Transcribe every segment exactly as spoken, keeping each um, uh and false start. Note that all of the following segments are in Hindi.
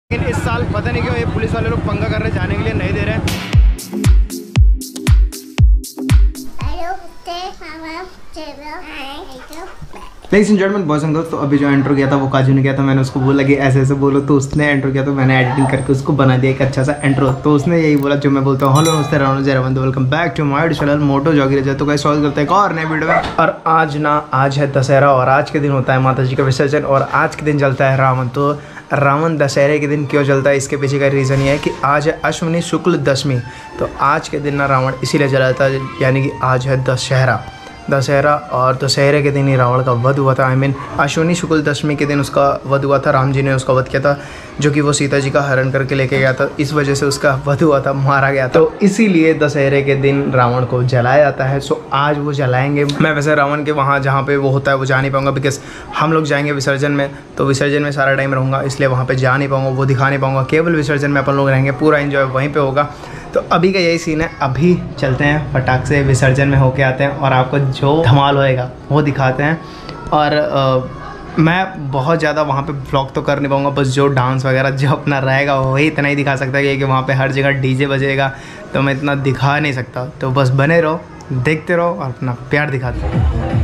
लेकिन इस साल पता नहीं क्यों ये पुलिस वाले लोग पंगा कर रहे, जाने के लिए नहीं दे रहे। Ladies and gentleman, boys and girls, तो अभी जो एंट्रो किया था वो काजू ने किया था। मैंने उसको बोला कि ऐसे ऐसे बोलो, तो उसने एंट्रो किया, तो मैंने एडिटिंग करके उसको बना दिया एक अच्छा सा एंट्रो। तो उसने यही बोला जो मैं बोलता हूँ, हेलो नमस्ते रावण जय Ravan, welcome back to my channel मोटो जॉगी रजा। तो गाइस स्वागत करते हैं एक और नए वीडियो में। और आज ना आज है दशहरा और आज के दिन होता है माता जी का विसर्जन और आज के दिन जलता है रावण। तो रावण दशहरे के दिन क्यों जलता है, इसके पीछे का रीज़न ये है कि आज है अश्विनी शुक्ल दशमी। तो आज के दिन ना रावण इसीलिए जलाता है, यानी कि आज है दशहरा दशहरा और दशहरे के दिन ही रावण का वध हुआ था। आई मीन अश्विनी शुक्ल दशमी के दिन उसका वध हुआ था। राम जी ने उसका वध किया था, जो कि वो सीता जी का हरण करके लेके गया था। इस वजह से उसका वध हुआ था, मारा गया था। तो इसीलिए दशहरे के दिन रावण को जलाया जाता है। सो आज वो जलाएंगे। मैं वैसे रावण के वहाँ जहाँ पे वो होता है वो जा नहीं पाऊँगा, बिकॉज हम लोग जाएंगे विसर्जन में, तो विसर्जन में सारा टाइम रहूँगा, इसलिए वहाँ पर जा नहीं पाऊँगा, वो दिखा नहीं पाऊँगा। केवल विसर्जन में अपन लोग रहेंगे, पूरा इन्जॉय वहीं पर होगा। तो अभी का यही सीन है। अभी चलते हैं फटाक से विसर्जन में होके आते हैं और आपको जो धमाल होएगा वो दिखाते हैं। और आ, मैं बहुत ज़्यादा वहाँ पे व्लॉग तो कर नहीं पाऊँगा, बस जो डांस वगैरह जो अपना रहेगा वही इतना ही दिखा सकता है कि वहाँ पे हर जगह डीजे बजेगा, तो मैं इतना दिखा नहीं सकता। तो बस बने रहो, देखते रहो और अपना प्यार दिखाते रहो।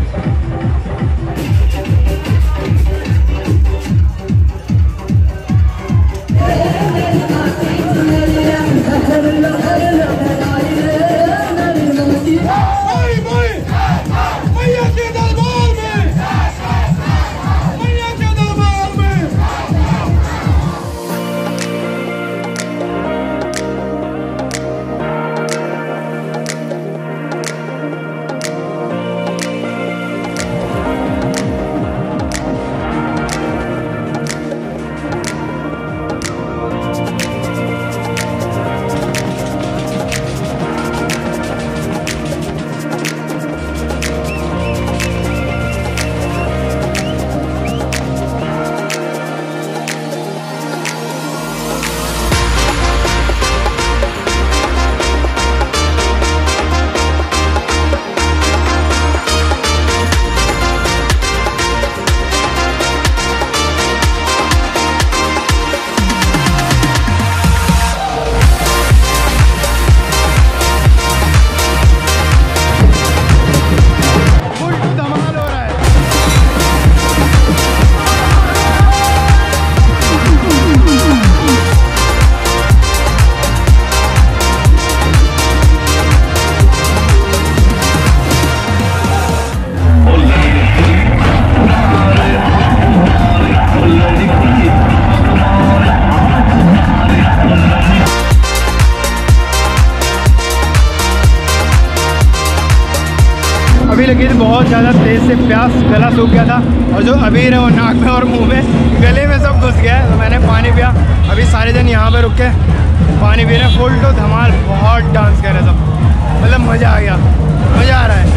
अभी लगी थी बहुत ज़्यादा तेज़ से प्यास, गला सूख गया था और जो अबीर है वो नाक में और मुंह में, गले में सब घुस गया है। तो मैंने पानी पिया। अभी सारे जन यहाँ पे रुक के पानी पी रहे हैं। फुल तो धमाल, बहुत डांस कर रहे सब, मतलब मज़ा आ गया, मज़ा आ रहा है।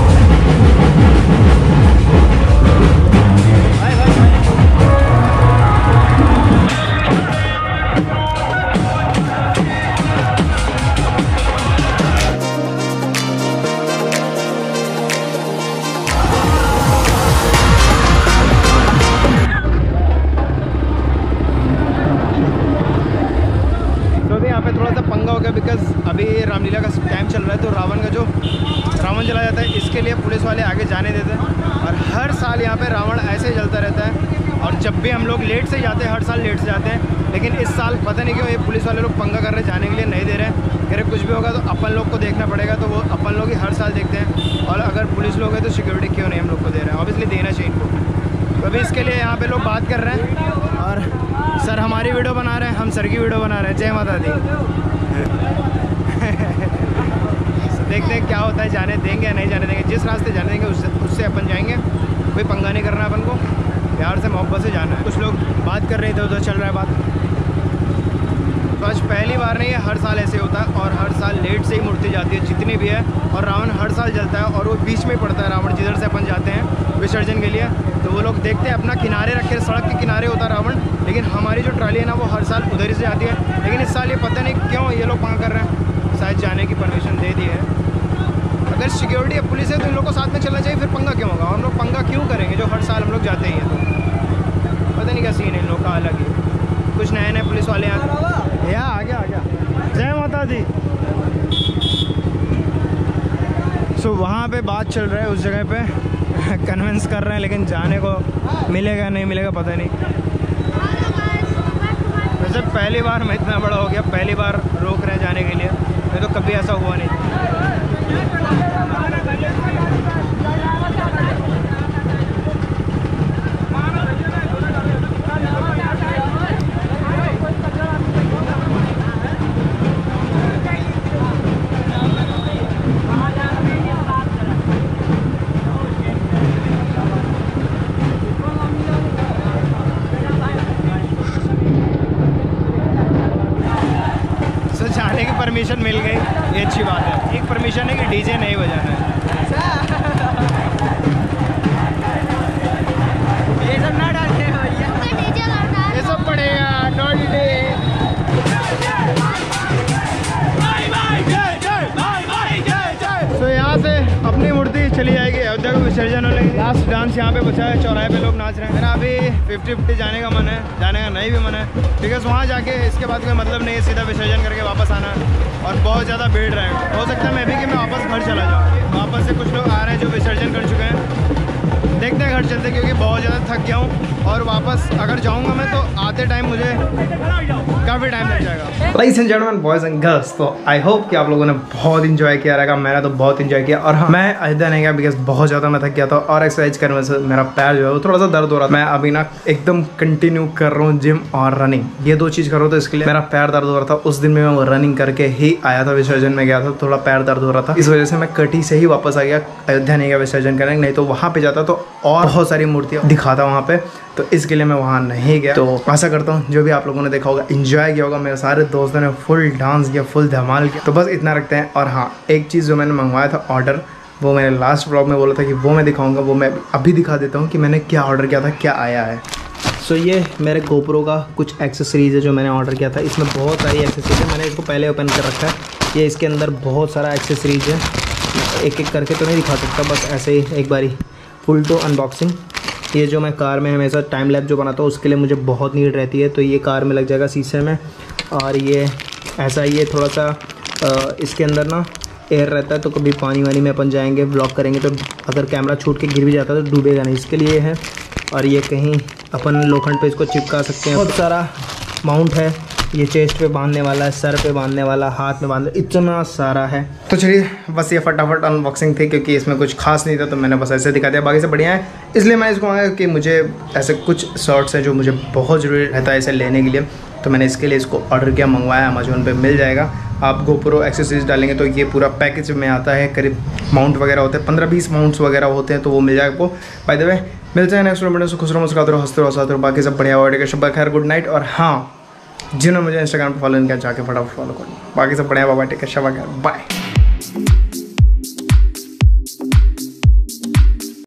थोड़ा सा पंगा हो गया बिकॉज अभी रामलीला का टाइम चल रहा है, तो रावण का जो रावण जला जाता है इसके लिए पुलिस वाले आगे जाने देते हैं। और हर साल यहाँ पे रावण ऐसे जलता रहता है और जब भी हम लोग लेट से जाते हैं, हर साल लेट से जाते हैं। लेकिन इस साल पता नहीं क्यों ये पुलिस वाले लोग पंगा कर रहे, जाने के लिए नहीं दे रहे हैं। अगर कुछ भी होगा तो अपन लोग को देखना पड़ेगा, तो वो अपन लोग ही हर साल देखते हैं। और अगर पुलिस लोग हैं तो सिक्योरिटी क्यों नहीं हम लोग को दे रहे हैं, ऑब्वियसली देना चाहिए इनको। तो अभी इसके लिए यहाँ पे लोग बात कर रहे हैं और सर हमारी वीडियो बना रहे हैं, हम सर की वीडियो बना रहे हैं। जय माता दी। देखते हैं क्या होता है, जाने देंगे या नहीं जाने देंगे। जिस रास्ते जाने देंगे उससे उससे अपन जाएंगे, कोई पंगा नहीं करना अपन को, प्यार से मोहब्बत से जाना है। कुछ लोग बात कर रहे थे, उधर चल रहा है बात। तो आज पहली बार नहीं है, हर साल ऐसे होता है और हर साल लेट से ही मूर्ति जाती है जितनी भी है। और रावण हर साल जलता है और वो बीच में ही पड़ता है रावण, जिधर से अपन जाते हैं विसर्जन के लिए। तो वो लोग देखते हैं अपना किनारे रख के, सड़क के किनारे होता है रावण, लेकिन हमारी जो ट्राली है ना वो हर साल उधर ही से जाती है। लेकिन इस साल ये पता नहीं क्यों ये लोग पंगा कर रहे हैं, शायद जाने की परमिशन दे दी है। अगर सिक्योरिटी या पुलिस है तो इन लोग को साथ में चलना चाहिए, फिर पंगा क्यों होगा? हम लोग पंगा क्यों करेंगे जो हर साल हम लोग जाते ही हैं? तो पता नहीं क्या सीन है इन लोग का, अलग ही। कुछ नए नए पुलिस वाले यहाँ या आ गया आ गया जय माता दी। सो so, वहाँ पे बात चल रहा है उस जगह पे कन्विंस कर रहे हैं, लेकिन जाने को मिलेगा नहीं मिलेगा पता नहीं। वैसे पहली बार मैं इतना बड़ा हो गया, पहली बार रोक रहे हैं जाने के लिए, नहीं तो कभी ऐसा हुआ नहीं। जाने की परमिशन मिल गई, ये अच्छी बात है। एक परमिशन है कि डीजे नहीं बजाना है। ये सब ना डालते हैं भैया, ये सब पड़ेगा नो डीजे। तो यहाँ से अपनी मूर्ति चली जाएगी अयोध्या को विसर्जन होने। लास्ट डांस यहाँ पे बचा है, चौराहे पे लोग नाच रहे हैं। मेरा अभी फिफ्टी फिफ्टी जाने का मन है, जाने का नहीं भी मन है, बिकॉज वहाँ जाके इसके बाद कोई मतलब नहीं है, सीधा विसर्जन करके वापस आना और बहुत ज़्यादा भीड़ रहेगा। हो सकता है मैं भी कि मैं वापस घर चला जाऊँ। वापस से कुछ लोग आ रहे हैं जो विसर्जन कर चुके हैं, देखते हैं घर चलते, क्योंकि बहुत ज़्यादा थक गया हूँ और वापस अगर जाऊँगा मैं तो आते टाइम मुझे काफ़ी टाइम लग जाएगा। Ladies and gentleman, boys and girls, तो आई होप कि आप लोगों ने बहुत इंजॉय किया रहेगा। मैंने तो बहुत इंजॉय किया। और हाँ, मैं अयोध्या नहीं गया बिकॉज बहुत ज़्यादा मैं थक गया था और एक्सरसाइज करने से मेरा पैर जो है वो थोड़ा सा दर्द हो रहा था। मैं अभी ना एकदम कंटिन्यू कर रहा हूँ जिम और रनिंग, ये दो चीज़ कर रहा हूँ, तो इसके लिए मेरा पैर दर्द हो रहा था। उस दिन में मैं रनिंग करके ही आया था, विसर्जन में गया था, थोड़ा पैर दर्द हो रहा था, इस वजह से मैं कटी से ही वापस आ गया। अयोध्या नहीं गया विसर्जन करने, नहीं तो वहाँ पे जाता तो और बहुत सारी मूर्तियाँ दिखाता वहाँ पे, तो इसके लिए मैं वहाँ नहीं गया। तो आशा करता हूँ जो भी आप लोगों ने देखा होगा, एंजॉय किया होगा। मेरे सारे दोस्तों ने फुल डांस किया, फुल धमाल किया। तो बस इतना रखते हैं। और हाँ, एक चीज़ जो मैंने मंगवाया था ऑर्डर, वो मैंने लास्ट व्लॉग में बोला था कि वो मैं दिखाऊंगा, वो मैं अभी दिखा देता हूँ कि मैंने क्या ऑर्डर किया था, क्या आया है। सो so, ये मेरे गोप्रो का कुछ एक्सेसरीज़ है जो मैंने ऑर्डर किया था। इसमें बहुत सारी एक्सेसरीज है, मैंने इसको पहले ओपन कर रखा है। ये इसके अंदर बहुत सारा एक्सेसरीज है, एक एक करके तो नहीं दिखा सकता, बस ऐसे ही एक बारी फुल टू अनबॉक्सिंग। ये जो मैं कार में हमेशा टाइम लैप जो बनाता हूँ उसके लिए मुझे बहुत नीड रहती है, तो ये कार में लग जाएगा शीशे में। और ये ऐसा ये थोड़ा सा आ, इसके अंदर ना एयर रहता है, तो कभी पानी वानी में अपन जाएंगे ब्लॉक करेंगे तो अगर कैमरा छूट के गिर भी जाता है तो डूबेगा नहीं, इसके लिए है। और ये कहीं अपन लोखंड पे इसको चिपका सकते हैं। बहुत सारा माउंट है, ये चेस्ट पे बांधने वाला है, सर पे बांधने वाला, हाथ में बांधने, इतना सारा है। तो चलिए बस ये फटाफट अनबॉक्सिंग थी, क्योंकि इसमें कुछ खास नहीं था तो मैंने बस ऐसे दिखा दिया, बाकी से बढ़िया है। इसलिए मैं इसको आया कि मुझे ऐसे कुछ शॉर्ट्स हैं जो मुझे बहुत ज़रूरी रहता है इसे लेने के लिए, तो मैंने इसके लिए इसको ऑर्डर किया, मंगवाया, अमेजोन पे मिल जाएगा। आप गोप्रो एक्सेसरीज डालेंगे तो ये पूरा पैकेज में आता है, करीब माउंट वगैरह होते हैं, पंद्रह बीस माउंट्स वगैरह होते हैं, तो वो मिल जाएगा आपको। बाय द वे मिलते हैं नेक्स्ट वीडियो में। खुश रहो, मुस्कुराते रहो, हंसते रहो, साथ रहो, बाकी सब बढ़िया हुआ। शब्बा खैर, गुड नाइट। और हाँ, जिन्होंने मुझे इंस्टाग्राम पर फॉलो नहीं किया जाके फटाफट फॉलो करो, बाकी सब बढ़िया। बाबा टेक केयर, शब्बा खैर, बाय।